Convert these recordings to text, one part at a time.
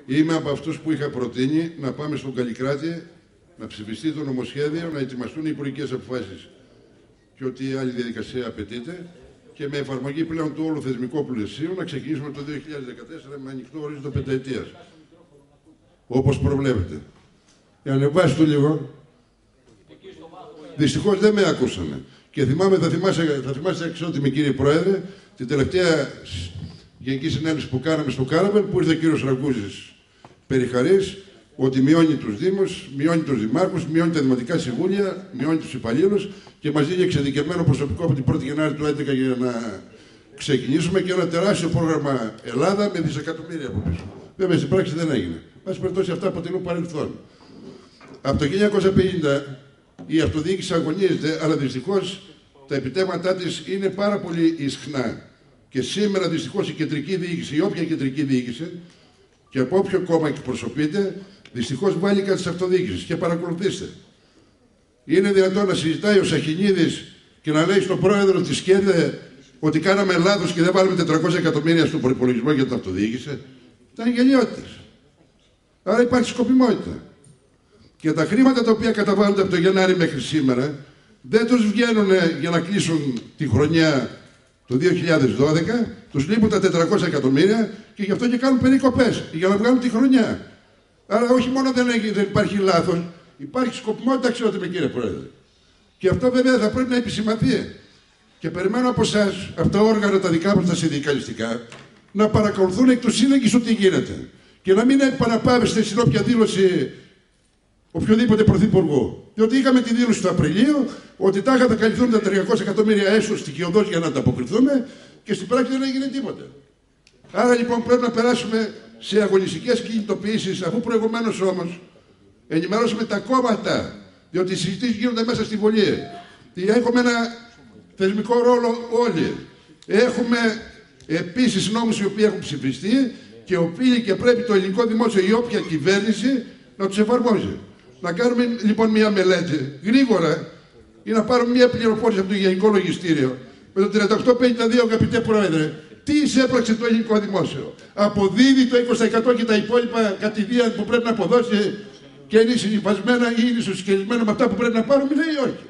Είμαι από αυτούς που είχα προτείνει να πάμε στον Καλλικράτη, να ψηφιστεί το νομοσχέδιο, να ετοιμαστούν οι υπουργικές αποφάσεις και ό,τι άλλη διαδικασία απαιτείται και με εφαρμογή πλέον του όλου θεσμικού πλαισίου να ξεκινήσουμε το 2014 με ανοιχτό ορίζοντα πενταετίας. Όπως προβλέπετε. Για να ανεβάσει το λίγο. Δυστυχώς δεν με ακούσανε. Και θα θυμάστε αξιότιμη κύριε Πρόεδρε, την τελευταία γενική συνέλευση που κάναμε στο Κάραβελ, που ήρθε ο κύριος Ραγκούζης περιχαρής, ότι μειώνει τους Δήμους, μειώνει τους Δημάρχους, μειώνει τα Δημοτικά Συμβούλια, μειώνει τους υπαλλήλους και μας δίνει εξειδικευμένο προσωπικό από την 1η Γενάρη του 2011 για να ξεκινήσουμε και ένα τεράστιο πρόγραμμα Ελλάδα με δισεκατομμύρια από πίσω. Βέβαια στην πράξη δεν έγινε. Μας περιπτώσει αυτά αποτελούν παρελθόν. Από το 1950 η αυτοδιοίκηση αγωνίζεται, αλλά δυστυχώς τα επιτεύγματά της είναι πάρα πολύ ισχνά. Και σήμερα δυστυχώς η κεντρική διοίκηση, η όποια κεντρική διοίκηση, και από όποιο κόμμα εκπροσωπείται, δυστυχώς βάλει κάτι της αυτοδιοίκησης. Και παρακολουθήστε. Είναι δυνατόν να συζητάει ο Σαχινίδης και να λέει στον πρόεδρο της ΚΕΔΕ ότι κάναμε λάθος και δεν βάλουμε 400 εκατομμύρια στον προϋπολογισμό για την αυτοδιοίκηση? Ήταν γελιότητες. Άρα υπάρχει σκοπιμότητα. Και τα χρήματα τα οποία καταβάλλονται από το Γενάρη μέχρι σήμερα δεν τους βγαίνουν για να κλείσουν τη χρονιά το 2012, τους λείπουν τα 400 εκατομμύρια και γι' αυτό και κάνουν περικοπές για να βγάλουν τη χρονιά. Άρα όχι μόνο δεν υπάρχει λάθος, υπάρχει σκοπιμότητα, αξιότιμη κύριε Πρόεδρε. Και αυτό βέβαια θα πρέπει να επισημανθεί. Και περιμένω από εσάς, από τα όργανα τα δικά μας τα συνδικαλιστικά, να παρακολουθούν εκ του σύνεγγυς ό,τι γίνεται. Και να μην επαναπάβεστε στην όποια δήλωση οποιοδήποτε πρωθυπουργό. Διότι είχαμε τη δήλωση του Απριλίου ότι τάχα θα καλυφθούν τα 300 εκατομμύρια έσω στοιχειοδός για να ανταποκριθούμε και στην πράξη δεν έγινε τίποτα. Άρα λοιπόν πρέπει να περάσουμε σε αγωνιστικές κινητοποιήσεις, αφού προηγουμένως όμως ενημερώσουμε τα κόμματα, διότι οι συζητήσεις γίνονται μέσα στη Βουλή. Έχουμε ένα θεσμικό ρόλο όλοι. Έχουμε επίσης νόμους οι οποίοι έχουν ψηφιστεί και οφείλει και πρέπει το ελληνικό δημόσιο ή όποια κυβέρνηση να τους εφαρμόζει. Να κάνουμε λοιπόν μια μελέτη γρήγορα ή να πάρουμε μια πληροφόρηση από το Γενικό Λογιστήριο με το 3852, αγαπητέ Πρόεδρε, τι εισέπραξε το ελληνικό δημόσιο. Αποδίδει το 20% και τα υπόλοιπα κατηδίαν που πρέπει να αποδώσει και είναι συνυφασμένα ή είναι ισοσχελισμένα με αυτά που πρέπει να πάρουμε, λέει όχι.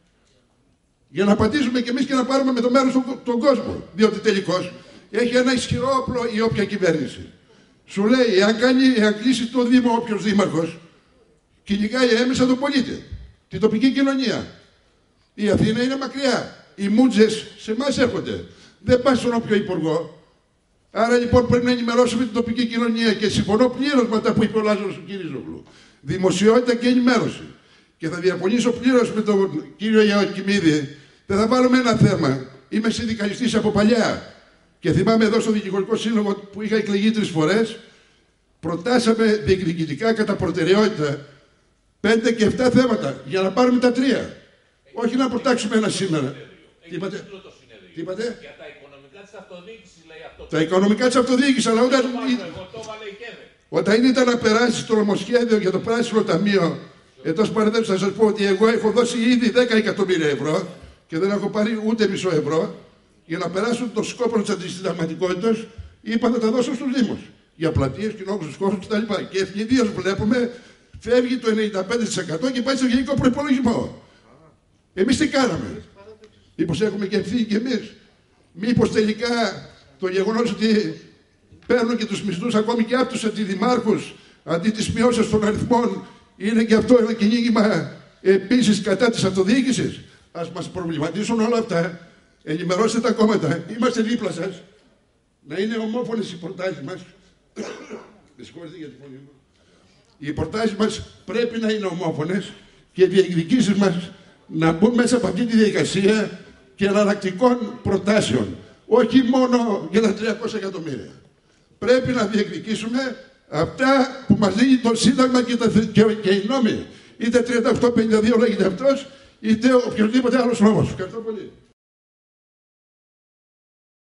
Για να απαντήσουμε κι εμείς και να πάρουμε με το μέρος τον κόσμο. Διότι τελικώς έχει ένα ισχυρό όπλο η όποια κυβέρνηση. Σου λέει, εάν κλείσει το Δήμο όποιος δήμαρχος, κυνηγάει έμεσα τον πολίτη, την τοπική κοινωνία. Η Αθήνα είναι μακριά. Οι μούτζες σε εμάς έρχονται. Δεν πάει στον όποιο υπουργό. Άρα λοιπόν πρέπει να ενημερώσουμε την τοπική κοινωνία και συμφωνώ πλήρως με αυτά που είπε ο Λάζαρος ο Κυρίζογλου. Δημοσιότητα και ενημέρωση. Και θα διαφωνήσω πλήρως με τον κύριο Ιωακημίδη. Δεν θα βάλουμε ένα θέμα. Είμαι συνδικαλιστής από παλιά. Και θυμάμαι εδώ στο Δικηγορικό Σύλλογο που είχα εκλεγεί 3 φορές, προτάσαμε διεκδικητικά κατά προτεραιότητα 5 και 7 θέματα για να πάρουμε τα 3. Όχι να προτάξουμε ένα σήμερα. Τι είπατε? Τι είπατε? Για τα οικονομικά της αυτοδιοίκησης λέει αυτό. Τα οικονομικά της αυτοδιοίκησης, αλλά όταν ήταν να περάσει το νομοσχέδιο για το πράσινο ταμείο, εντός παρενθέσεως θα σας πω ότι εγώ έχω δώσει ήδη 10 εκατομμύρια ευρώ και δεν έχω πάρει ούτε μισό ευρώ. Για να περάσουν το σκόπο της αντισυνταγματικότητας, είπα να τα δώσω στους Δήμους. Για πλατείες, κοινόχρηστους χώρους κτλ. Και ευνηδίως βλέπουμε, φεύγει το 95% και πάει στο γενικό προϋπολογισμό. Εμείς τι κάναμε? Μήπως έχουμε και ευθύνη κι εμείς? Μήπως τελικά το γεγονός ότι παίρνουν και τους μισθούς ακόμη και από τους αντιδημάρχους, αντί της μειώσεως των αριθμών, είναι και αυτό ένα κυνήγημα επίσης κατά της αυτοδιοίκησης? Ας μας προβληματίσουν όλα αυτά. Ενημερώστε τα κόμματα. Είμαστε δίπλα σας. Να είναι ομόφωνες οι προτάσεις μας. Με συγχωρείτε για τη φωνή μου. Οι προτάσεις μας πρέπει να είναι ομόφωνες και οι διεκδικήσεις μας να μπουν μέσα από αυτή τη διαδικασία και εναλλακτικών προτάσεων. Όχι μόνο για τα 300 εκατομμύρια. Πρέπει να διεκδικήσουμε αυτά που μας δίνει το Σύνταγμα και οι νόμοι. Είτε 3852 λέγεται αυτός, είτε οποιοδήποτε άλλος νόμος. Ευχαριστώ πολύ.